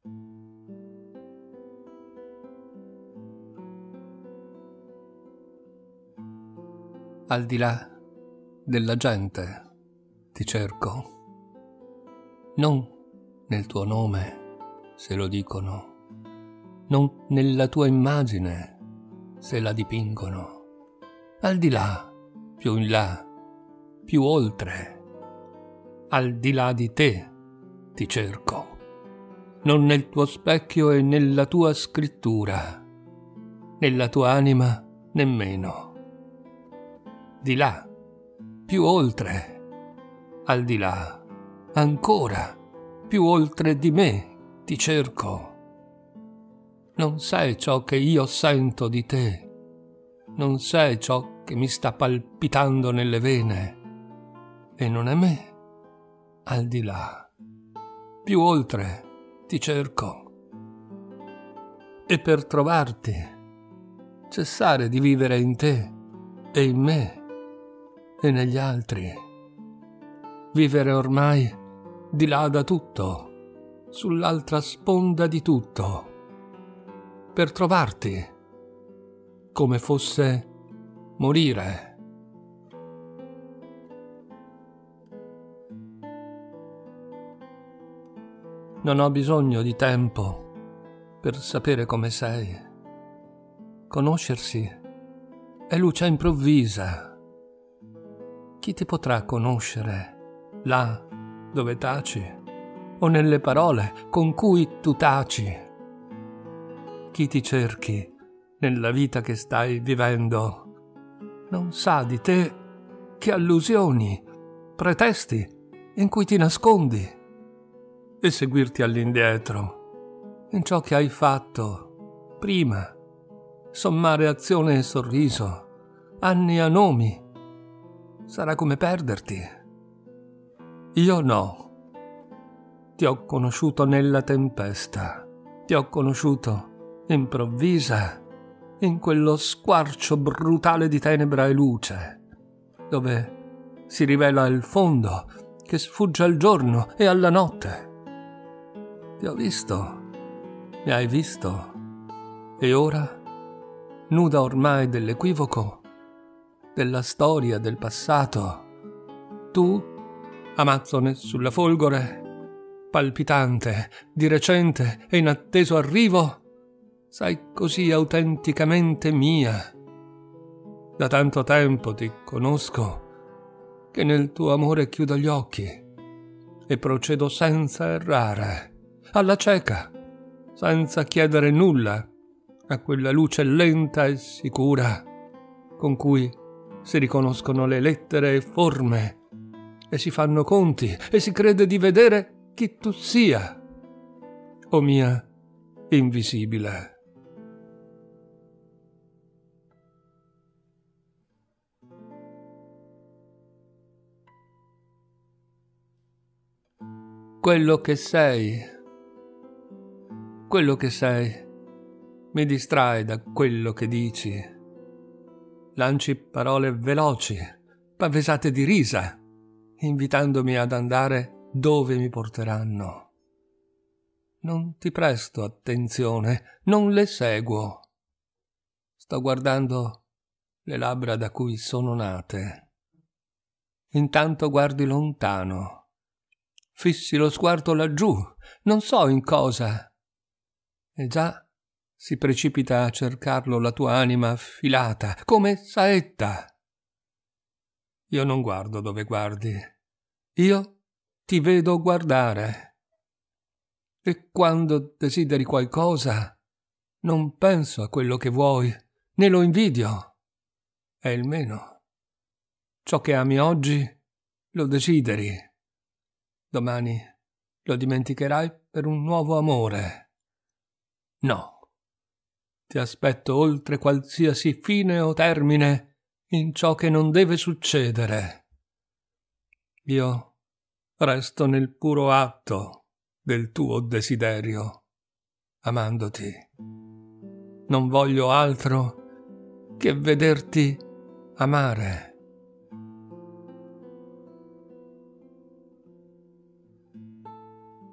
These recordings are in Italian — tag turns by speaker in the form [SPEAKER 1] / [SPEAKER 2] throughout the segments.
[SPEAKER 1] Al di là della gente ti cerco, non nel tuo nome, se lo dicono, non nella tua immagine, se la dipingono. Al di là, più in là, più oltre, al di là di te ti cerco, non nel tuo specchio e nella tua scrittura, nella tua anima nemmeno. Di là, più oltre, al di là, ancora, più oltre di me ti cerco. Non sei ciò che io sento di te, non sei ciò che mi sta palpitando nelle vene, e non è me, al di là, più oltre ti cerco. E per trovarti, cessare di vivere in te e in me e negli altri, vivere ormai di là da tutto, sull'altra sponda di tutto, per trovarti come fosse morire. Non ho bisogno di tempo per sapere come sei. Conoscersi è luce improvvisa. Chi ti potrà conoscere là dove taci o nelle parole con cui tu taci? Chi ti cerchi nella vita che stai vivendo non sa di te che allusioni, pretesti in cui ti nascondi, e seguirti all'indietro in ciò che hai fatto prima, sommare azione e sorriso, anni a nomi, sarà come perderti. Io no. Ti ho conosciuto nella tempesta, ti ho conosciuto improvvisa, in quello squarcio brutale di tenebra e luce, dove si rivela il fondo che sfugge al giorno e alla notte. Ti ho visto, mi hai visto, e ora, nuda ormai dell'equivoco, della storia del passato, tu, amazzone sulla folgore, palpitante, di recente e inatteso arrivo, sei così autenticamente mia. Da tanto tempo ti conosco che nel tuo amore chiudo gli occhi e procedo senza errare, alla cieca, senza chiedere nulla a quella luce lenta e sicura con cui si riconoscono le lettere e forme e si fanno conti e si crede di vedere chi tu sia, o mia invisibile. Quello che sei, mi distrae da quello che dici. Lanci parole veloci, pavesate di risa, invitandomi ad andare dove mi porteranno. Non ti presto attenzione, non le seguo. Sto guardando le labbra da cui sono nate. Intanto guardi lontano. Fissi lo sguardo laggiù, non so in cosa. E già si precipita a cercarlo la tua anima affilata, come saetta. Io non guardo dove guardi. Io ti vedo guardare. E quando desideri qualcosa, non penso a quello che vuoi, né lo invidio. È il meno. Ciò che ami oggi, lo desideri. Domani lo dimenticherai per un nuovo amore. No, ti aspetto oltre qualsiasi fine o termine in ciò che non deve succedere. Io resto nel puro atto del tuo desiderio, amandoti. Non voglio altro che vederti amare.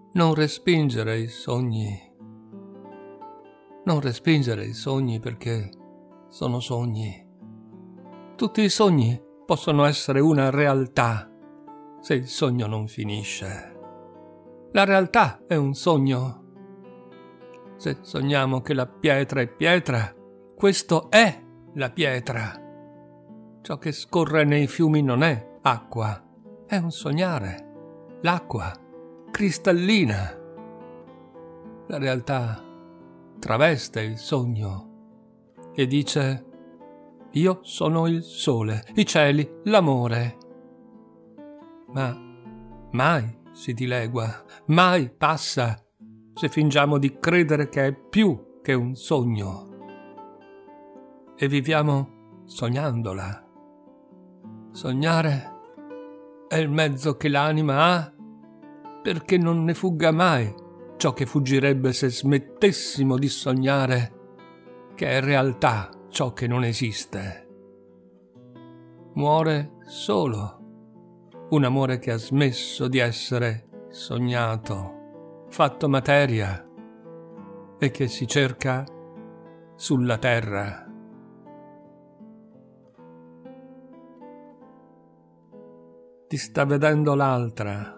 [SPEAKER 1] Non respingere i sogni. Non respingere i sogni perché sono sogni. Tutti i sogni possono essere una realtà se il sogno non finisce. La realtà è un sogno. Se sogniamo che la pietra è pietra, questo è la pietra. Ciò che scorre nei fiumi non è acqua, è un sognare. L'acqua, cristallina. La realtà traveste il sogno e dice: io sono il sole, i cieli, l'amore. Ma mai si dilegua, mai passa se fingiamo di credere che è più che un sogno. E viviamo sognandola. Sognare è il mezzo che l'anima ha perché non ne fugga mai ciò che fuggirebbe se smettessimo di sognare, che è realtà ciò che non esiste. Muore solo un amore che ha smesso di essere sognato, fatto materia, e che si cerca sulla terra. Ti sta vedendo l'altra.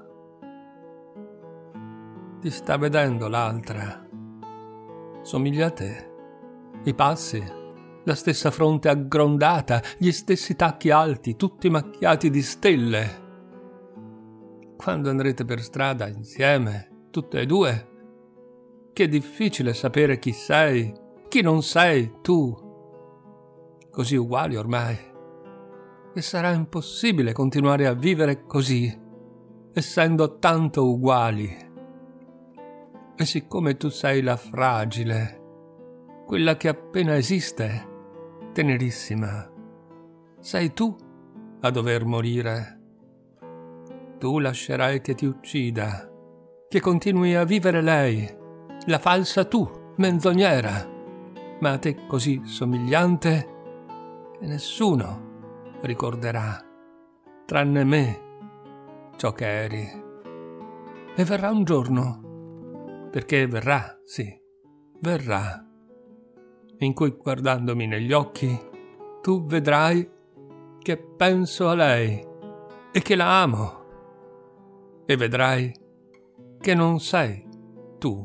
[SPEAKER 1] Ti sta vedendo l'altra. Somiglia a te. I passi, la stessa fronte aggrondata, gli stessi tacchi alti, tutti macchiati di stelle. Quando andrete per strada insieme, tutte e due, che è difficile sapere chi sei, chi non sei tu. Così uguali ormai. E sarà impossibile continuare a vivere così, essendo tanto uguali. E siccome tu sei la fragile, quella che appena esiste, tenerissima, sei tu a dover morire. Tu lascerai che ti uccida, che continui a vivere lei, la falsa tu, menzognera, ma a te così somigliante che nessuno ricorderà, tranne me, ciò che eri. E verrà un giorno, perché verrà, sì, verrà, in cui guardandomi negli occhi, tu vedrai che penso a lei e che la amo, e vedrai che non sei tu.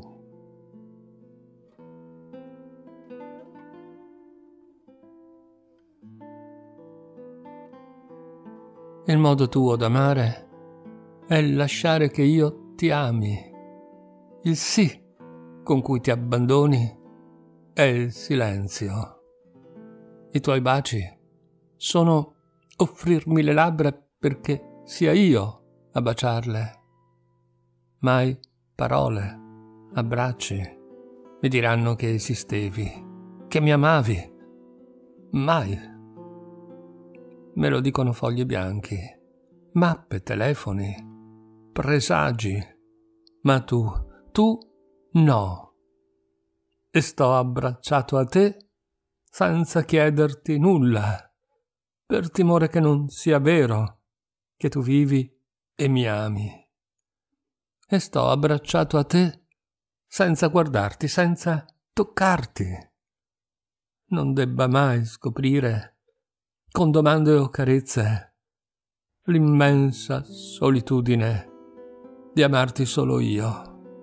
[SPEAKER 1] Il modo tuo d'amare è lasciare che io ti ami. Il sì con cui ti abbandoni è il silenzio. I tuoi baci sono offrirmi le labbra perché sia io a baciarle. Mai parole, abbracci mi diranno che esistevi, che mi amavi. Mai. Me lo dicono fogli bianchi, mappe, telefoni, presagi. Ma tu no. E sto abbracciato a te senza chiederti nulla, per timore che non sia vero che tu vivi e mi ami. E sto abbracciato a te senza guardarti, senza toccarti. Non debba mai scoprire, con domande o carezze, l'immensa solitudine di amarti solo io.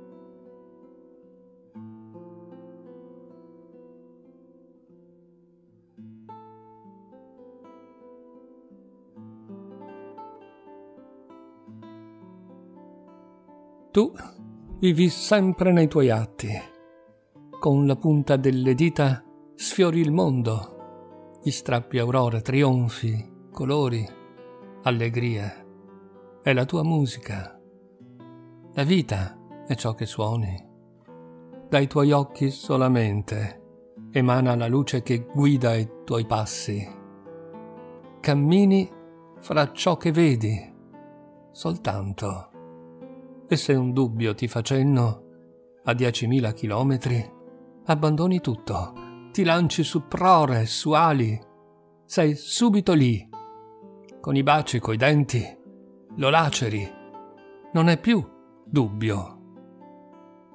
[SPEAKER 1] Tu vivi sempre nei tuoi atti. Con la punta delle dita sfiori il mondo. Gli strappi aurore, trionfi, colori, allegrie. È la tua musica. La vita è ciò che suoni. Dai tuoi occhi solamente emana la luce che guida i tuoi passi. Cammini fra ciò che vedi, soltanto. E se un dubbio ti fa cenno, a 10.000 chilometri, abbandoni tutto. Ti lanci su prore, su ali, sei subito lì. Con i baci, coi denti, lo laceri. Non è più dubbio,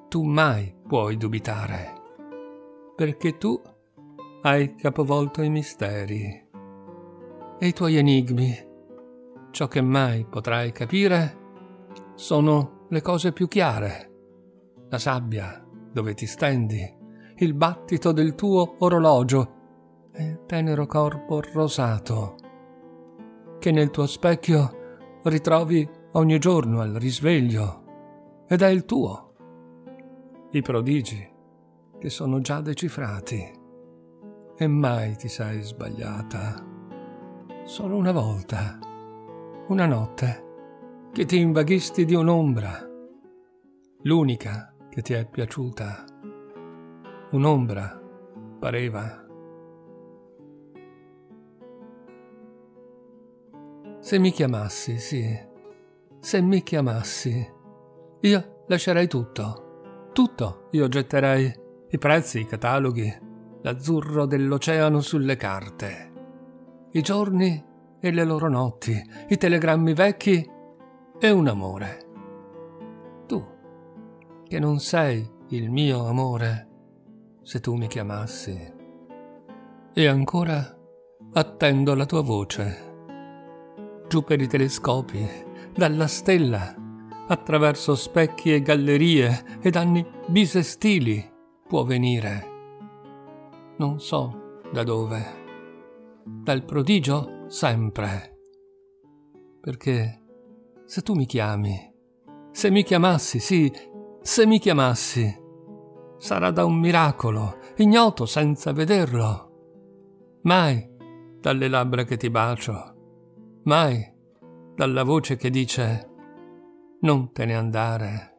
[SPEAKER 1] tu mai puoi dubitare, perché tu hai capovolto i misteri e i tuoi enigmi, ciò che mai potrai capire, sono le cose più chiare, la sabbia dove ti stendi, il battito del tuo orologio e il tenero corpo rosato che nel tuo specchio ritrovi ogni giorno al risveglio ed è il tuo. I prodigi che sono già decifrati e mai ti sei sbagliata. Solo una volta, una notte, che ti invaghisti di un'ombra, l'unica che ti è piaciuta. Un'ombra pareva. Se mi chiamassi, sì, se mi chiamassi, io lascerei tutto io getterei i prezzi, i cataloghi, l'azzurro dell'oceano sulle carte, i giorni e le loro notti, i telegrammi vecchi e un amore. Tu, che non sei il mio amore, se tu mi chiamassi. E ancora attendo la tua voce. Giù per i telescopi, dalla stella, attraverso specchi e gallerie ed anni bisestili può venire. Non so da dove, dal prodigio sempre. Perché se tu mi chiami, se mi chiamassi, sì, se mi chiamassi, sarà da un miracolo, ignoto senza vederlo. Mai dalle labbra che ti bacio, mai dalla voce che dice non te ne andare.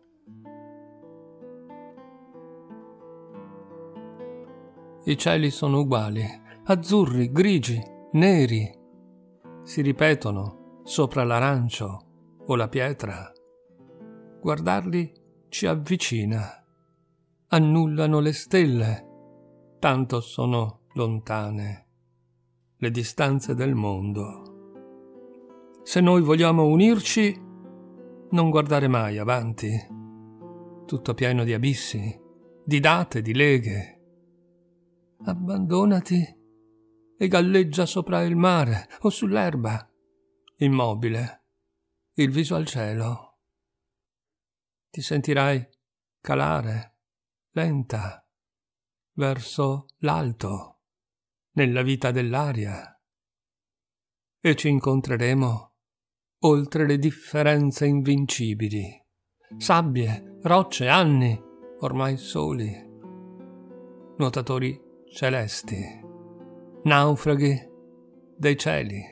[SPEAKER 1] I cieli sono uguali, azzurri, grigi, neri. Si ripetono sopra l'arancio o la pietra. Guardarli ci avvicina. Annullano le stelle, tanto sono lontane le distanze del mondo. Se noi vogliamo unirci, non guardare mai avanti, tutto pieno di abissi, di date, di leghe. Abbandonati e galleggia sopra il mare o sull'erba, immobile, il viso al cielo. Ti sentirai calare, lenta, verso l'alto, nella vita dell'aria, e ci incontreremo oltre le differenze invincibili, sabbie, rocce, anni, ormai soli, nuotatori celesti, naufraghi dei cieli.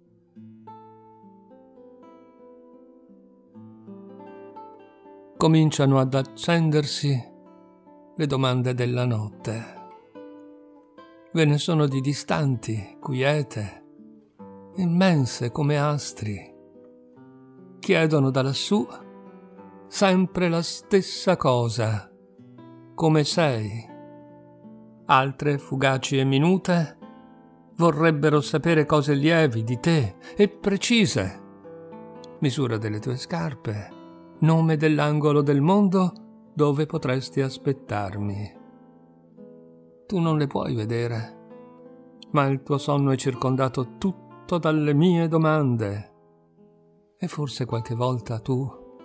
[SPEAKER 1] Cominciano ad accendersi le domande della notte. Ve ne sono di distanti, quiete, immense come astri. Chiedono da lassù sempre la stessa cosa, come sei. Altre, fugaci e minute, vorrebbero sapere cose lievi di te e precise. Misura delle tue scarpe, nome dell'angolo del mondo dove potresti aspettarmi. Tu non le puoi vedere, ma il tuo sonno è circondato tutto dalle mie domande. E forse qualche volta tu,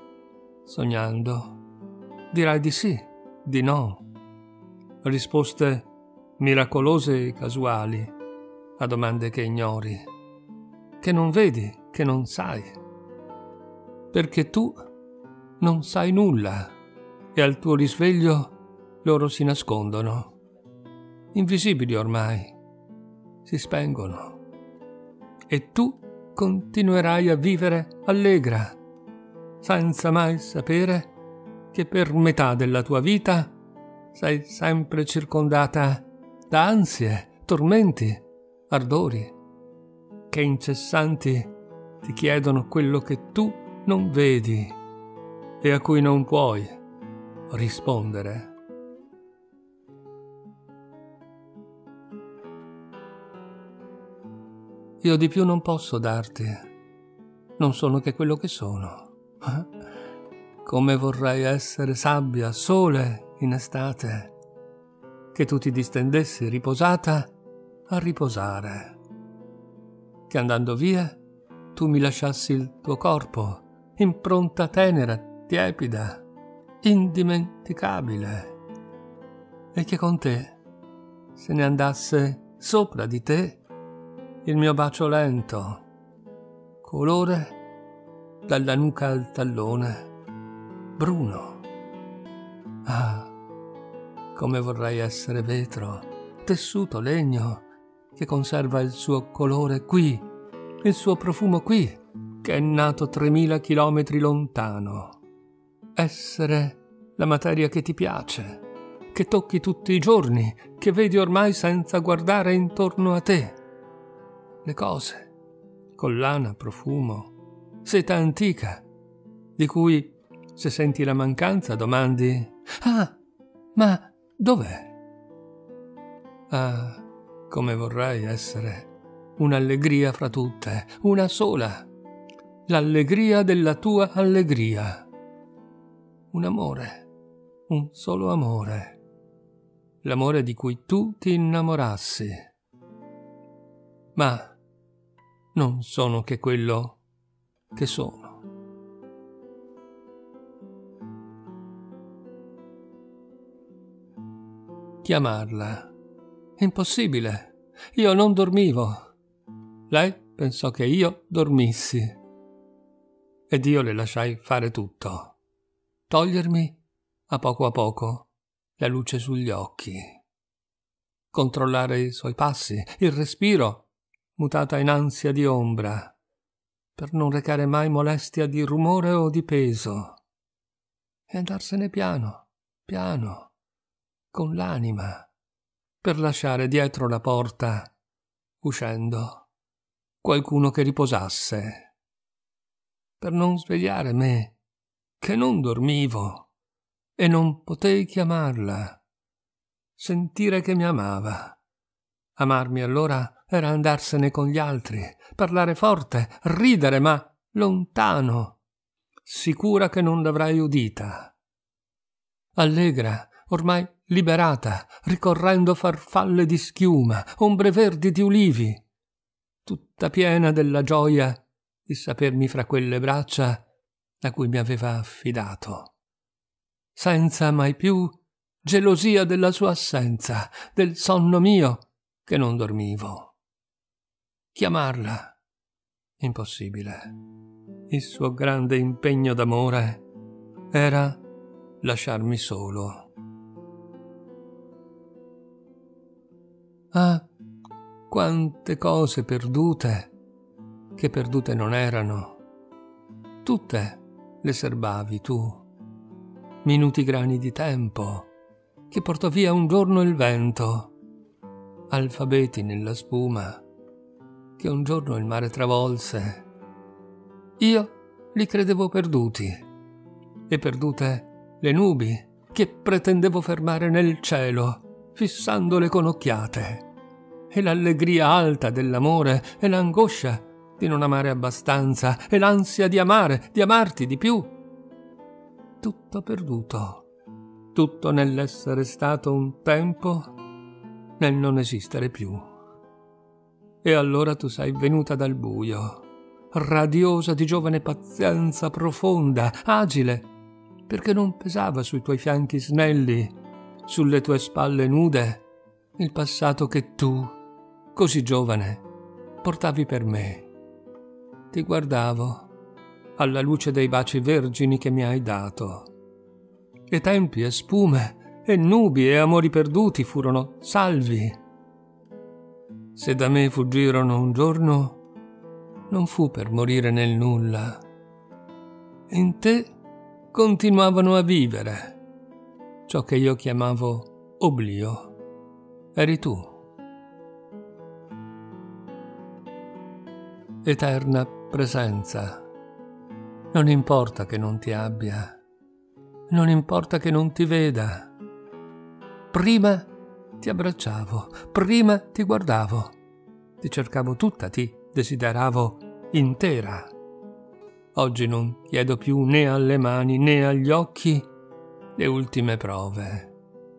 [SPEAKER 1] sognando, dirai di sì, di no. Risposte miracolose e casuali a domande che ignori, che non vedi, che non sai. Perché tu non sai nulla e al tuo risveglio loro si nascondono. Invisibili ormai, si spengono. E tu continuerai a vivere allegra, senza mai sapere che per metà della tua vita sei sempre circondata da ansie, tormenti, ardori, che incessanti ti chiedono quello che tu non vedi e a cui non puoi rispondere. Io di più non posso darti, non sono che quello che sono. come vorrei essere sabbia, sole in estate, che tu ti distendessi riposata a riposare, che andando via tu mi lasciassi il tuo corpo, impronta tenera, tiepida, indimenticabile, e che con te se ne andasse sopra di te il mio bacio lento, colore dalla nuca al tallone, bruno. Ah, come vorrei essere vetro, tessuto, legno, che conserva il suo colore qui, il suo profumo qui, che è nato 3000 chilometri lontano. Essere la materia che ti piace, che tocchi tutti i giorni, che vedi ormai senza guardare intorno a te. Le cose, collana, profumo, seta antica, di cui se senti la mancanza domandi: «Ah, ma dov'è?» Ah, come vorrei essere un'allegria fra tutte, una sola, l'allegria della tua allegria. Un amore, un solo amore, l'amore di cui tu ti innamorassi. Ma non sono che quello che sono. Chiamarla. Impossibile. Io non dormivo. Lei pensò che io dormissi. Ed io le lasciai fare tutto. Togliermi, a poco, la luce sugli occhi. Controllare i suoi passi, il respiro, mutata in ansia di ombra, per non recare mai molestia di rumore o di peso. E andarsene piano, piano, con l'anima, per lasciare dietro la porta, uscendo, qualcuno che riposasse, per non svegliare me, che non dormivo e non potei chiamarla, sentire che mi amava. Amarmi allora era andarsene con gli altri, parlare forte, ridere, ma lontano, sicura che non l'avrei udita. Allegra, ormai liberata, ricorrendo farfalle di schiuma, ombre verdi di ulivi, tutta piena della gioia di sapermi fra quelle braccia a cui mi aveva affidato, senza mai più gelosia della sua assenza, del sonno mio che non dormivo. Chiamarla, impossibile. Il suo grande impegno d'amore era lasciarmi solo. Ah, quante cose perdute, che perdute non erano. Tutte le serbavi tu. Minuti grani di tempo, che portò via un giorno il vento. Alfabeti nella spuma, che un giorno il mare travolse. Io li credevo perduti, e perdute le nubi, che pretendevo fermare nel cielo, fissandole con occhiate. E l'allegria alta dell'amore, e l'angoscia di non amare abbastanza, e l'ansia di amare, di amarti di più. Tutto perduto, tutto nell'essere stato un tempo, nel non esistere più. E allora tu sei venuta dal buio, radiosa di giovane pazienza profonda, agile, perché non pesava sui tuoi fianchi snelli, sulle tue spalle nude, il passato che tu, così giovane, portavi per me. Ti guardavo alla luce dei baci vergini che mi hai dato. E tempi e spume e nubi e amori perduti furono salvi. Se da me fuggirono un giorno, non fu per morire nel nulla. In te continuavano a vivere ciò che io chiamavo oblio. Eri tu. Eterna presenza. Non importa che non ti abbia, non importa che non ti veda. Prima ti abbracciavo, prima ti guardavo, ti cercavo tutta, ti desideravo intera. Oggi non chiedo più né alle mani né agli occhi le ultime prove.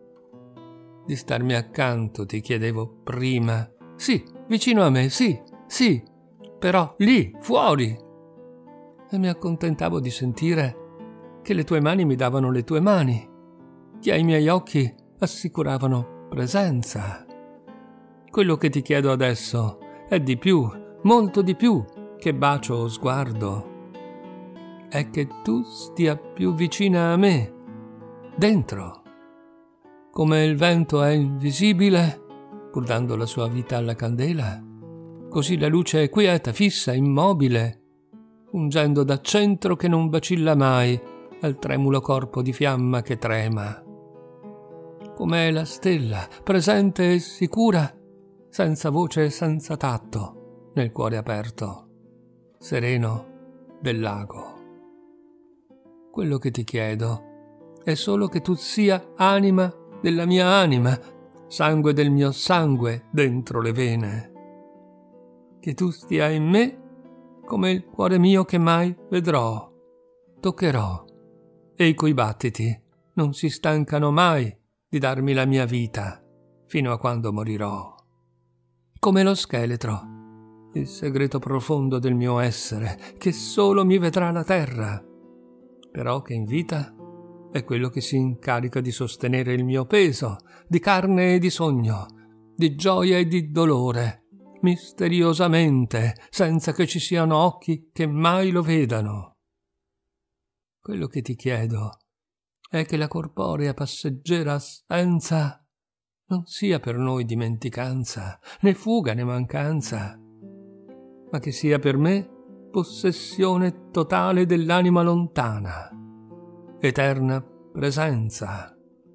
[SPEAKER 1] Di starmi accanto ti chiedevo prima. Sì, vicino a me, sì, però lì, fuori. E mi accontentavo di sentire che le tue mani mi davano le tue mani, che ai miei occhi assicuravano presenza. Quello che ti chiedo adesso è di più, molto di più che bacio o sguardo. È che tu stia più vicina a me, dentro. Come il vento è invisibile, pur dando la sua vita alla candela, così la luce è quieta, fissa, immobile, ungendo da centro che non vacilla mai al tremulo corpo di fiamma che trema. Come è la stella, presente e sicura, senza voce e senza tatto, nel cuore aperto, sereno del lago. Quello che ti chiedo è solo che tu sia anima della mia anima, sangue del mio sangue dentro le vene. Che tu stia in me come il cuore mio che mai vedrò, toccherò, e i cui battiti non si stancano mai di darmi la mia vita fino a quando morirò. Come lo scheletro, il segreto profondo del mio essere, che solo mi vedrà la terra, però che in vita è quello che si incarica di sostenere il mio peso, di carne e di sogno, di gioia e di dolore, misteriosamente, senza che ci siano occhi che mai lo vedano. Quello che ti chiedo è che la corporea passeggera assenza non sia per noi dimenticanza, né fuga né mancanza, ma che sia per me possessione totale dell'anima lontana, eterna presenza.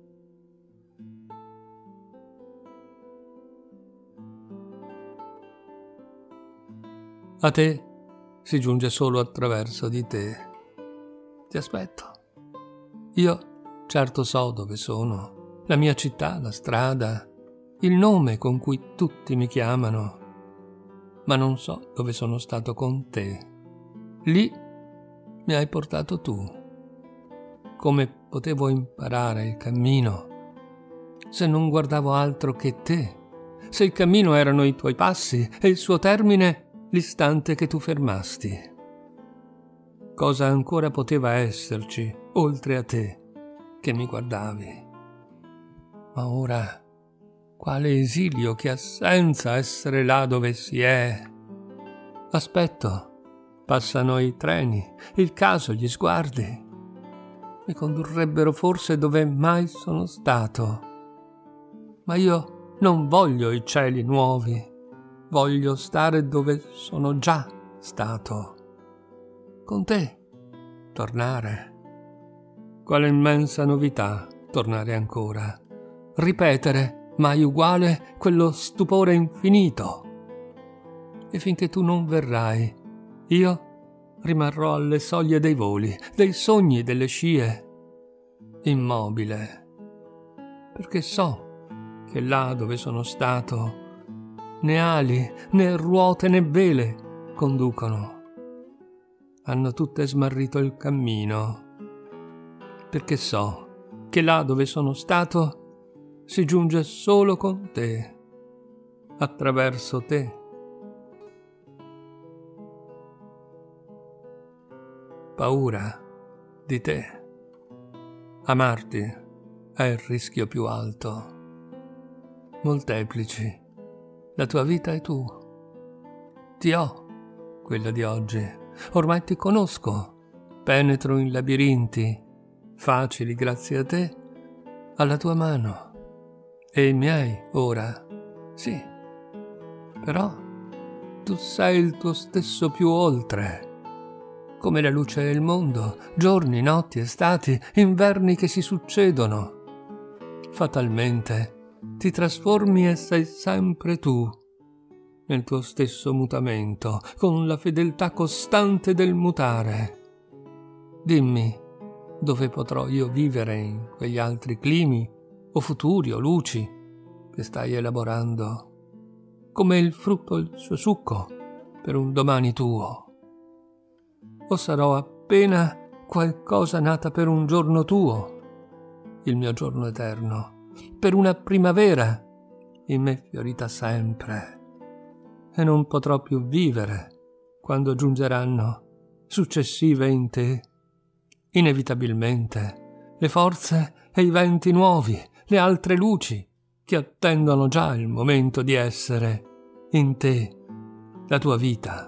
[SPEAKER 1] A te si giunge solo attraverso di te. Ti aspetto. Io certo so dove sono, la mia città, la strada, il nome con cui tutti mi chiamano, ma non so dove sono stato con te. Lì mi hai portato tu. Come potevo imparare il cammino se non guardavo altro che te, se il cammino erano i tuoi passi e il suo termine l'istante che tu fermasti? Cosa ancora poteva esserci oltre a te che mi guardavi? Ma ora, quale esilio, che assenza essere là dove si è. Aspetto, passano i treni, il caso, gli sguardi. Mi condurrebbero forse dove mai sono stato. Ma io non voglio i cieli nuovi, voglio stare dove sono già stato. Con te, tornare. Quale immensa novità tornare ancora. Ripetere, mai uguale, quello stupore infinito. E finché tu non verrai, io rimarrò alle soglie dei voli, dei sogni, delle scie, immobile, perché so che là dove sono stato né ali, né ruote, né vele conducono. Hanno tutte smarrito il cammino, perché so che là dove sono stato si giunge solo con te, attraverso te. Paura di te. Amarti è il rischio più alto. Molteplici. La tua vita e tu. Ti ho, quella di oggi. Ormai ti conosco. Penetro in labirinti, facili grazie a te, alla tua mano. E i miei, ora, sì. Però tu sei il tuo stesso più oltre. Come la luce e il mondo, giorni, notti, estati, inverni che si succedono. Fatalmente ti trasformi e sei sempre tu, nel tuo stesso mutamento, con la fedeltà costante del mutare. Dimmi, dove potrò io vivere in quegli altri climi, o futuri, o luci, che stai elaborando, come il frutto il suo succo, per un domani tuo. o sarò appena qualcosa nata per un giorno tuo, il mio giorno eterno, per una primavera in me fiorita sempre, e non potrò più vivere quando giungeranno successive in te, inevitabilmente, le forze e i venti nuovi, le altre luci che attendono già il momento di essere in te, la tua vita.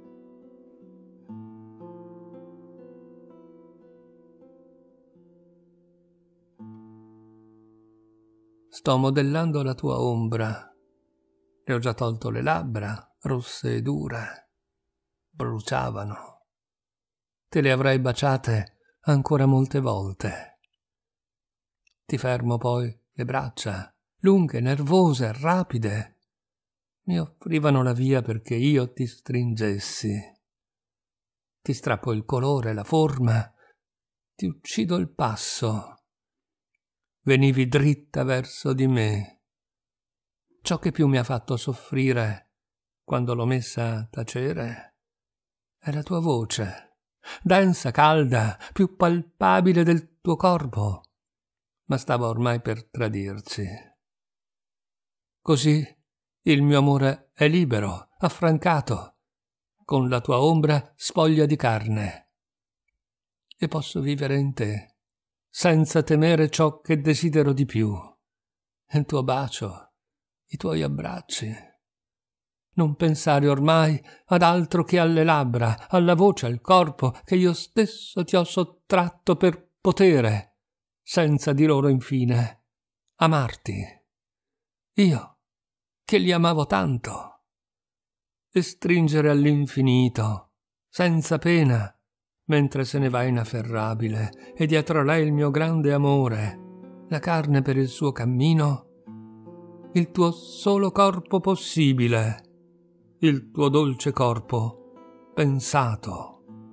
[SPEAKER 1] Sto modellando la tua ombra. Le ho già tolto le labbra, rosse e dure. Bruciavano. Te le avrei baciate ancora molte volte. Ti fermo poi le braccia, lunghe, nervose, rapide. Mi offrivano la via perché io ti stringessi. Ti strappo il colore, la forma, ti uccido il passo. Venivi dritta verso di me. Ciò che più mi ha fatto soffrire quando l'ho messa a tacere è la tua voce, densa, calda, più palpabile del tuo corpo, ma stava ormai per tradirci. Così il mio amore è libero, affrancato, con la tua ombra spoglia di carne, e posso vivere in te, senza temere ciò che desidero di più, il tuo bacio, i tuoi abbracci. Non pensare ormai ad altro che alle labbra, alla voce, al corpo che io stesso ti ho sottratto per potere, senza di loro infine, amarti. Io, che li amavo tanto, e stringere all'infinito, senza pena, mentre se ne va inafferrabile, e dietro a lei il mio grande amore, la carne per il suo cammino, il tuo solo corpo possibile, il tuo dolce corpo pensato.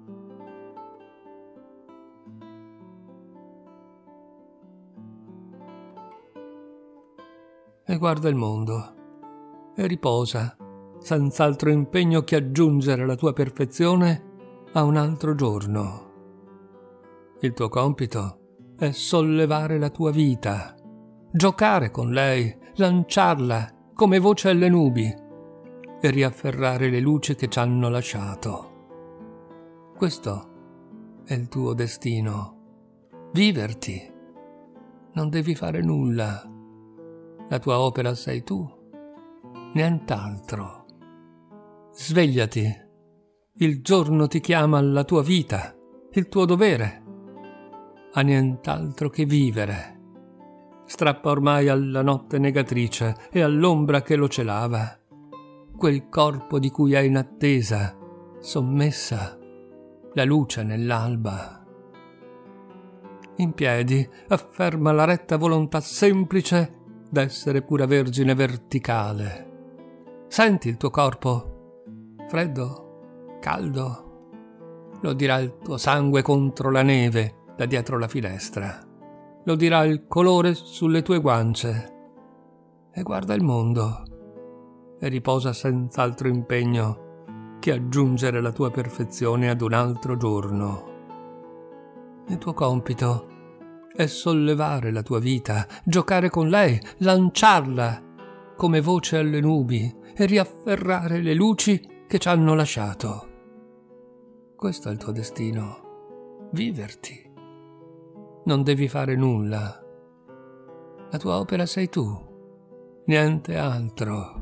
[SPEAKER 1] E guarda il mondo, e riposa, senz'altro impegno che aggiungere la tua perfezione a un altro giorno. Il tuo compito è sollevare la tua vita, giocare con lei, lanciarla come voce alle nubi e riafferrare le luci che ci hanno lasciato. Questo è il tuo destino. Viverti. Non devi fare nulla. La tua opera sei tu, nient'altro. Svegliati. Il giorno ti chiama alla tua vita, il tuo dovere. A nient'altro che vivere. Strappa ormai alla notte negatrice e all'ombra che lo celava quel corpo di cui è in attesa, sommessa, la luce nell'alba. In piedi afferma la retta volontà semplice d'essere pura vergine verticale. Senti il tuo corpo, freddo, caldo, lo dirà il tuo sangue contro la neve da dietro la finestra, lo dirà il colore sulle tue guance. E guarda il mondo e riposa senz'altro impegno che aggiungere la tua perfezione ad un altro giorno. Il tuo compito è sollevare la tua vita, giocare con lei, lanciarla come voce alle nubi e riafferrare le luci che ci hanno lasciato. Questo è il tuo destino, viverti. Non devi fare nulla. La tua opera sei tu, niente altro.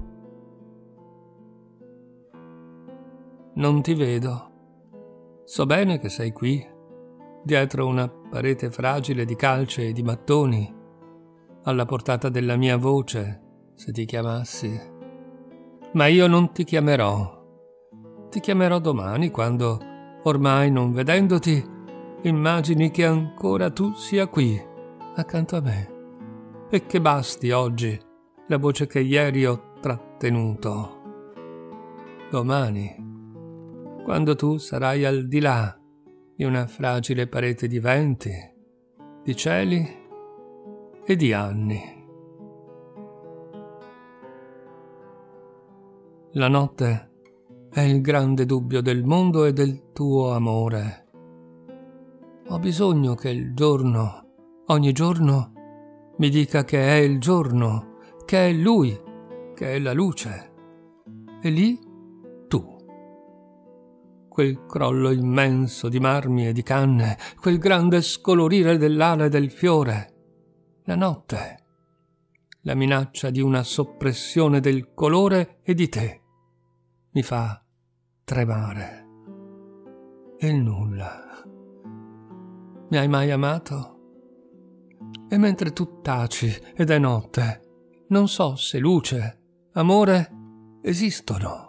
[SPEAKER 1] Non ti vedo. So bene che sei qui, dietro una parete fragile di calce e di mattoni, alla portata della mia voce, se ti chiamassi. Ma io non ti chiamerò. Ti chiamerò domani, quando, ormai non vedendoti, immagini che ancora tu sia qui, accanto a me, e che basti oggi la voce che ieri ho trattenuto. Domani, quando tu sarai al di là di una fragile parete di venti, di cieli e di anni. La notte è il grande dubbio del mondo e del tuo amore. Ho bisogno che il giorno, ogni giorno, mi dica che è il giorno, che è lui, che è la luce. E lì tu. Quel crollo immenso di marmi e di canne, quel grande scolorire dell'ala e del fiore, la notte, la minaccia di una soppressione del colore e di te, mi fa tremare. E il nulla. Mi hai mai amato? E mentre tu taci ed è notte, non so se luce, amore esistono.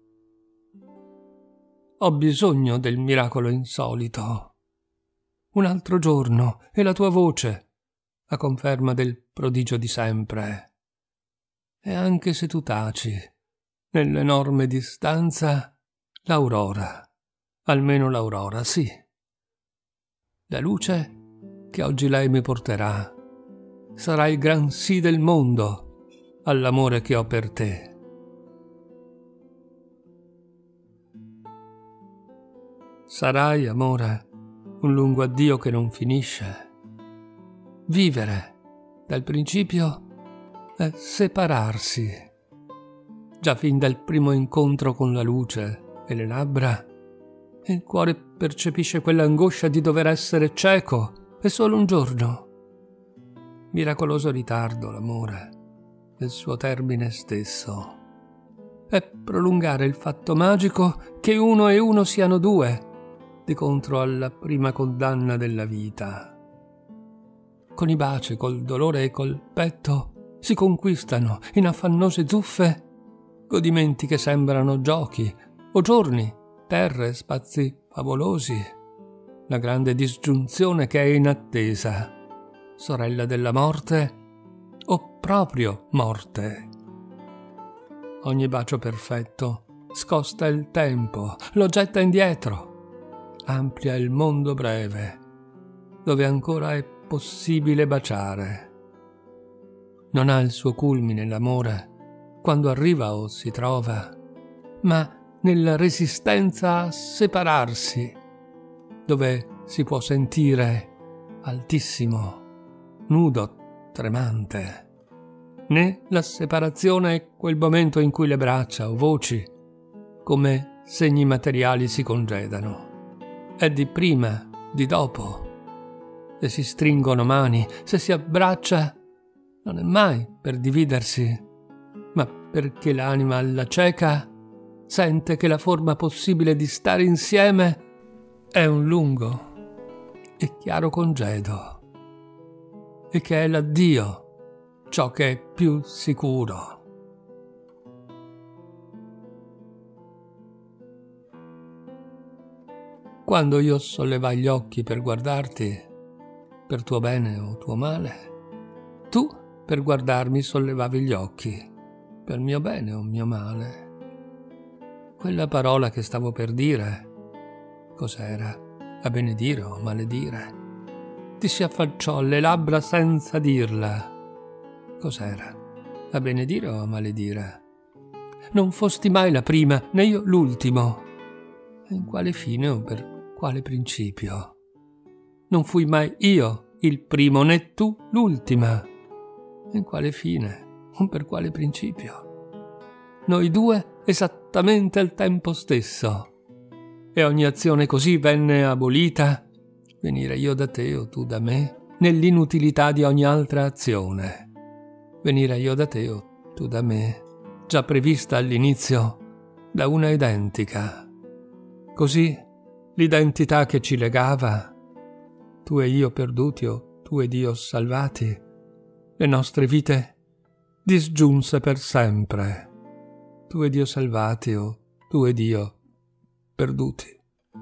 [SPEAKER 1] Ho bisogno del miracolo insolito. Un altro giorno e la tua voce, a conferma del prodigio di sempre. E anche se tu taci, nell'enorme distanza, l'aurora, almeno l'aurora, sì. La luce che oggi lei mi porterà sarà il gran sì del mondo all'amore che ho per te. Sarai, amore, un lungo addio che non finisce. Vivere, dal principio, è separarsi. Già fin dal primo incontro con la luce e le labbra, il cuore percepisce quell'angoscia di dover essere cieco e solo un giorno. Miracoloso ritardo, l'amore, del suo termine stesso. È prolungare il fatto magico che uno e uno siano due, di contro alla prima condanna della vita. Con i baci, col dolore e col petto si conquistano in affannose zuffe godimenti che sembrano giochi o giorni, terre, spazi favolosi. La grande disgiunzione che è in attesa, sorella della morte o proprio morte. Ogni bacio perfetto scosta il tempo, lo getta indietro, amplia il mondo breve, dove ancora è possibile baciare. Non ha il suo culmine l'amore quando arriva o si trova, ma nella resistenza a separarsi, dove si può sentire altissimo, nudo, tremante. Né la separazione è quel momento in cui le braccia o voci, come segni materiali, si congedano. È di prima, di dopo. Se si stringono mani, se si abbraccia, non è mai per dividersi, ma perché l'anima alla cieca sente che la forma possibile di stare insieme è un lungo e chiaro congedo, e che è l'addio ciò che è più sicuro. Quando io sollevai gli occhi per guardarti, per tuo bene o tuo male, tu per guardarmi sollevavi gli occhi, per mio bene o mio male. Quella parola che stavo per dire, cos'era? A benedire o maledire? Ti si affacciò alle labbra senza dirla. Cos'era? A benedire o a maledire? Non fosti mai la prima, né io l'ultimo. In quale fine o per quale principio? Non fui mai io il primo, né tu l'ultima. In quale fine o per quale principio? Noi due esattamente al tempo stesso. E ogni azione così venne abolita, venire io da te o tu da me, nell'inutilità di ogni altra azione. Venire io da te o tu da me, già prevista all'inizio da una identica. Così l'identità che ci legava, tu e io perduti o tu ed io salvati, le nostre vite disgiunse per sempre, tu ed io salvati o tu ed io perduti.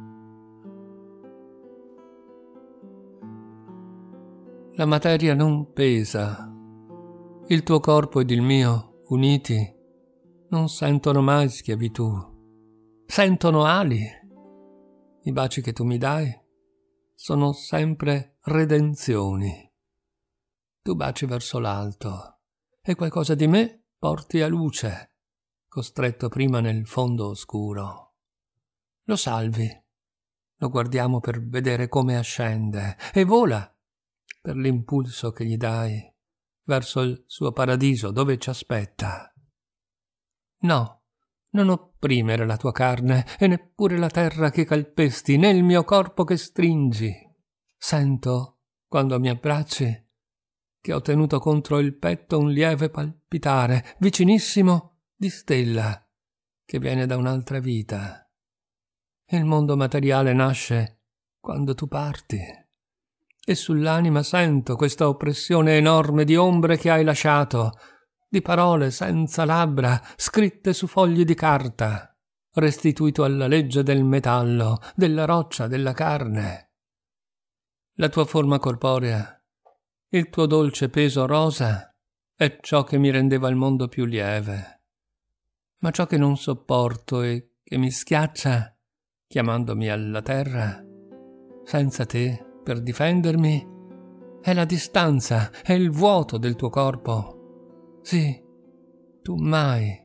[SPEAKER 1] La materia non pesa, il tuo corpo ed il mio, uniti, non sentono mai schiavitù, sentono ali. I baci che tu mi dai sono sempre redenzioni. Tu baci verso l'alto e qualcosa di me porti a luce. costretto prima nel fondo oscuro. Lo salvi, lo guardiamo per vedere come ascende e vola per l'impulso che gli dai verso il suo paradiso dove ci aspetta. No, non opprimere la tua carne e neppure la terra che calpesti, né il mio corpo che stringi. Sento, quando mi abbracci, che ho tenuto contro il petto un lieve palpitare, vicinissimo, di stella, che viene da un'altra vita. Il mondo materiale nasce quando tu parti, e sull'anima sento questa oppressione enorme di ombre che hai lasciato, di parole senza labbra, scritte su fogli di carta, restituito alla legge del metallo, della roccia, della carne. La tua forma corporea, il tuo dolce peso rosa, è ciò che mi rendeva il mondo più lieve. Ma ciò che non sopporto e che mi schiaccia, chiamandomi alla terra, senza te, per difendermi, è la distanza, è il vuoto del tuo corpo. Sì, tu mai,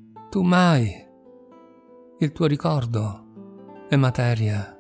[SPEAKER 1] il tuo ricordo è materia.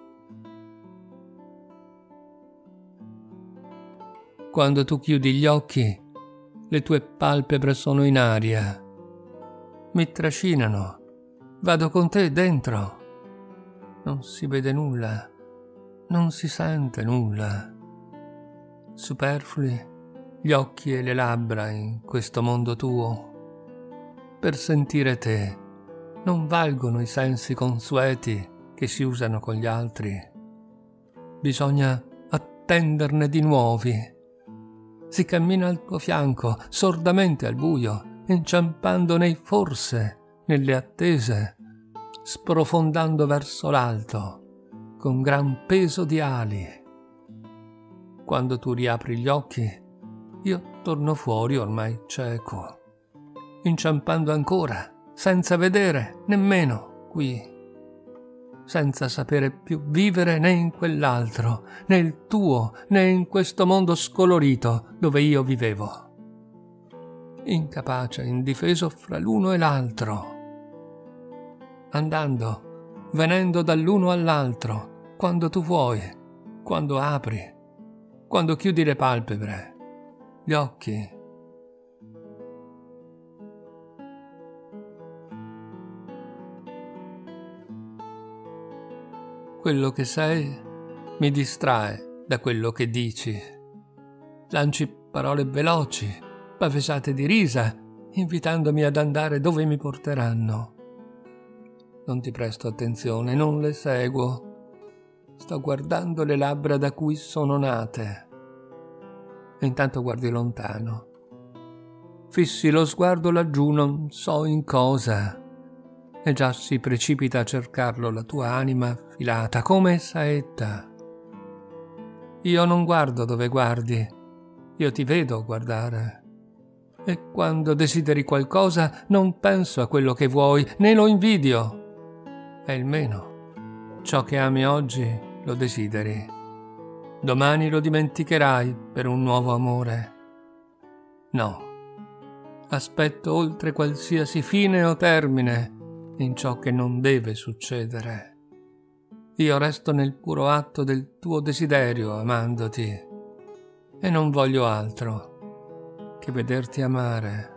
[SPEAKER 1] Quando tu chiudi gli occhi, le tue palpebre sono in aria, mi trascinano, vado con te dentro. Non si vede nulla, non si sente nulla. Superflui gli occhi e le labbra in questo mondo tuo. Per sentire te non valgono i sensi consueti che si usano con gli altri. Bisogna attenderne di nuovi. Si cammina al tuo fianco, sordamente al buio, inciampando nei forse, nelle attese, sprofondando verso l'alto, con gran peso di ali. Quando tu riapri gli occhi, io torno fuori ormai cieco, inciampando ancora, senza vedere nemmeno qui, senza sapere più vivere né in quell'altro, né il tuo, né in questo mondo scolorito dove io vivevo. Incapace, indifeso fra l'uno e l'altro, andando, venendo dall'uno all'altro, quando tu vuoi, quando apri, quando chiudi le palpebre, gli occhi. Quello che sei mi distrae da quello che dici. Lanci parole veloci, pavesate di risa, invitandomi ad andare dove mi porteranno. Non ti presto attenzione, non le seguo. Sto guardando le labbra da cui sono nate. E intanto guardi lontano. Fissi lo sguardo laggiù, non so in cosa, e già si precipita a cercarlo la tua anima affilata come saetta. Io non guardo dove guardi, io ti vedo guardare. E quando desideri qualcosa non penso a quello che vuoi, né lo invidio. È il meno. Ciò che ami oggi lo desideri. Domani lo dimenticherai per un nuovo amore. No. Aspetto oltre qualsiasi fine o termine in ciò che non deve succedere. Io resto nel puro atto del tuo desiderio amandoti e non voglio altro che vederti amare.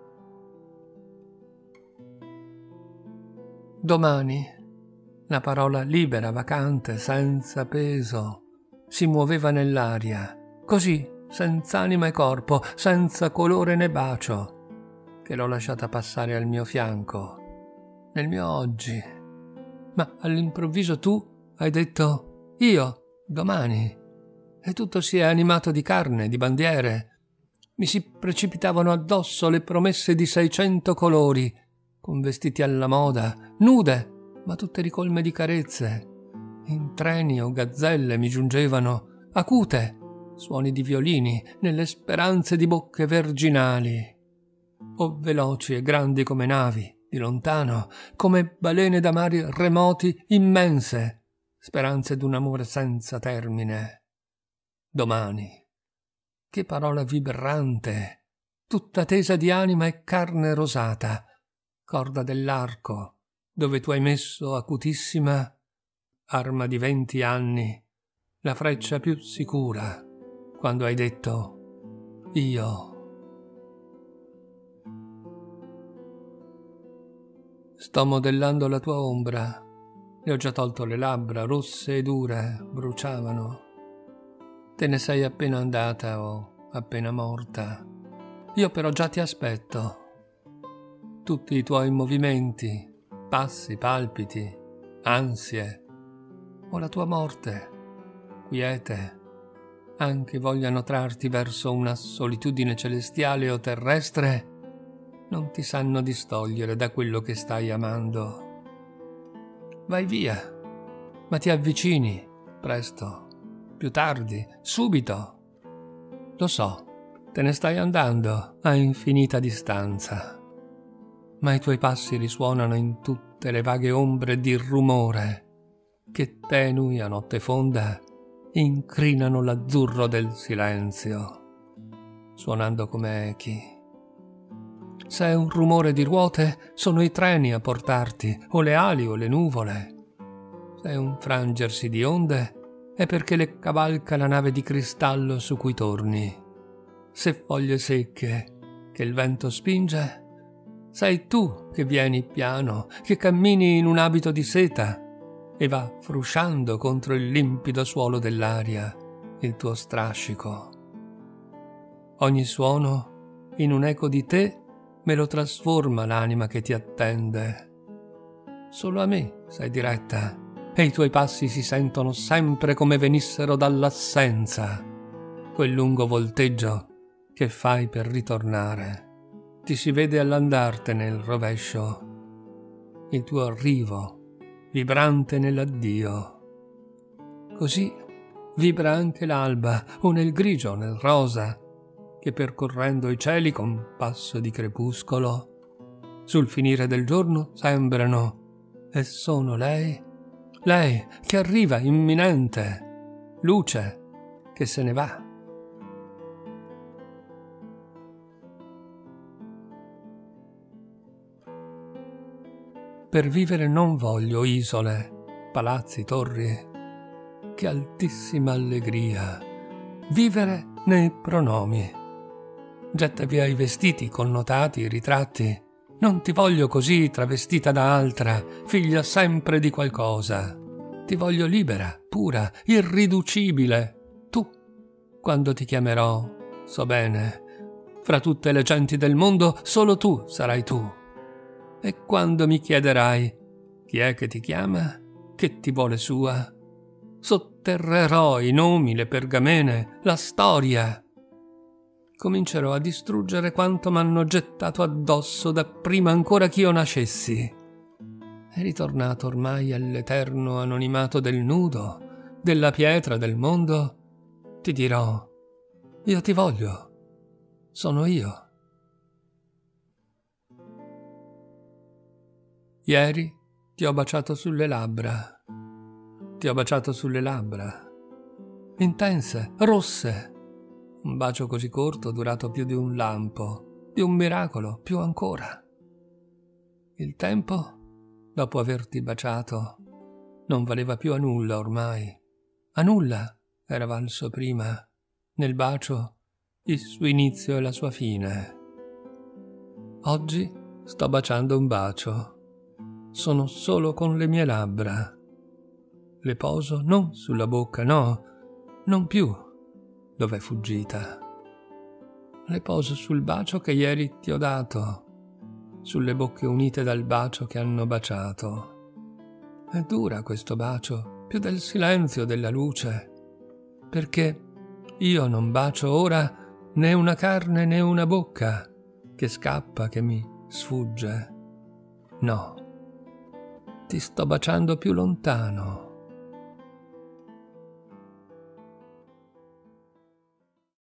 [SPEAKER 1] Domani, la parola libera, vacante, senza peso, si muoveva nell'aria, così, senza anima e corpo, senza colore né bacio, che l'ho lasciata passare al mio fianco, nel mio oggi. Ma all'improvviso tu hai detto io, domani, e tutto si è animato di carne, di bandiere. Mi si precipitavano addosso le promesse di 600 colori, con vestiti alla moda, nude, ma tutte ricolme di carezze. In treni o gazzelle mi giungevano, acute, suoni di violini, nelle speranze di bocche virginali. O veloci e grandi come navi, di lontano, come balene da mari remoti immense, speranze d'un amore senza termine. Domani, che parola vibrante, tutta tesa di anima e carne rosata, corda dell'arco, dove tu hai messo acutissima, arma di 20 anni, la freccia più sicura, quando hai detto io. Sto modellando la tua ombra, le ho già tolto le labbra, rosse e dure, bruciavano. Te ne sei appena andata o appena morta. Io però già ti aspetto. Tutti i tuoi movimenti, passi, palpiti, ansie, o la tua morte, quiete, anche vogliano trarti verso una solitudine celestiale o terrestre, non ti sanno distogliere da quello che stai amando. Vai via, ma ti avvicini, presto, più tardi, subito. Lo so, te ne stai andando a infinita distanza, ma i tuoi passi risuonano in tutte le vaghe ombre di rumore che, tenui a notte fonda, incrinano l'azzurro del silenzio, suonando come echi. Se è un rumore di ruote, sono i treni a portarti, o le ali o le nuvole. Se è un frangersi di onde, è perché le cavalca la nave di cristallo su cui torni. Se foglie secche che il vento spinge, sei tu che vieni piano, che cammini in un abito di seta e va frusciando contro il limpido suolo dell'aria il tuo strascico. Ogni suono, in un eco di te, me lo trasforma l'anima che ti attende. Solo a me sei diretta e i tuoi passi si sentono sempre come venissero dall'assenza. Quel lungo volteggio che fai per ritornare. Ti si vede all'andartene nel rovescio, il tuo arrivo, vibrante nell'addio. Così vibra anche l'alba, o nel grigio o nel rosa, che percorrendo i cieli con passo di crepuscolo, sul finire del giorno sembrano, e sono lei che arriva imminente, luce che se ne va. Per vivere non voglio isole, palazzi, torri, che altissima allegria, vivere nei pronomi. Getta via i vestiti connotati, i ritratti. Non ti voglio così travestita da altra, figlia sempre di qualcosa. Ti voglio libera, pura, irriducibile. Tu, quando ti chiamerò, so bene, fra tutte le genti del mondo solo tu sarai tu. E quando mi chiederai chi è che ti chiama, che ti vuole sua, sotterrerò i nomi, le pergamene, la storia. Comincerò a distruggere quanto m'hanno gettato addosso da prima ancora ch'io nascessi. È ritornato ormai all'eterno anonimato del nudo, della pietra del mondo. Ti dirò, io ti voglio, sono io. Ieri ti ho baciato sulle labbra, intense, rosse. Un bacio così corto durato più di un lampo, di un miracolo, più ancora. Il tempo, dopo averti baciato, non valeva più a nulla ormai. A nulla era valso prima, nel bacio, il suo inizio e la sua fine. Oggi sto baciando un bacio. Sono solo con le mie labbra. Le poso non sulla bocca, no, non più. Dov'è fuggita? Le poso sul bacio che ieri ti ho dato, sulle bocche unite dal bacio che hanno baciato. È dura questo bacio, più del silenzio della luce, perché io non bacio ora né una carne né una bocca che scappa, che mi sfugge. No, ti sto baciando più lontano.